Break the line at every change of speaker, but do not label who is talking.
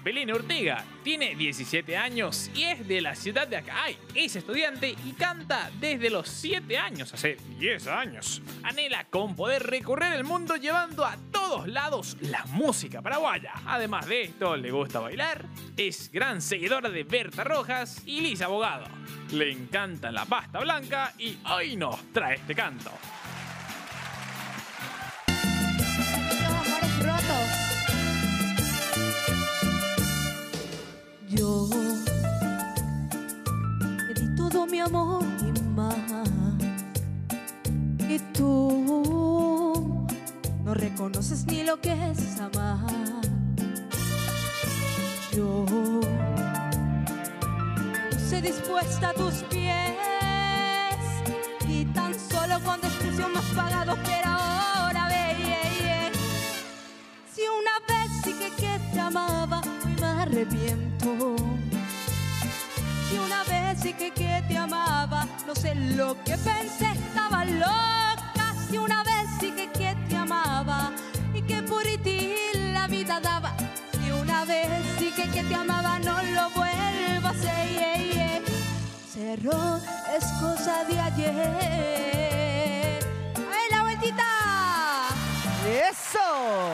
Belén Ortega. Tiene 17 años y es de la ciudad de Acay. Es estudiante y canta desde los 7 años, hace 10 años. Anhela con poder recorrer el mundo llevando a todos lados la música paraguaya. Además de esto, le gusta bailar, es gran seguidora de Berta Rojas y Lisa Bogado. Le encanta la pasta blanca y hoy nos trae este canto.
Yo te di todo mi amor y más, y tú no reconoces ni lo que es amar. Yo puse dispuesta a tus pies y tan solo con desprecio más pagado que era ahora, si una vez sí que te amaba, hoy me arrepiento. Si una vez sí que te amaba, no sé lo que pensé, estaba loca. Si una vez sí que te amaba y que por ti la vida daba. Si una vez sí que te amaba, no lo vuelvo a hacer. Cerró, es cosa de ayer. ¡Ay, la vueltita!
¡Eso!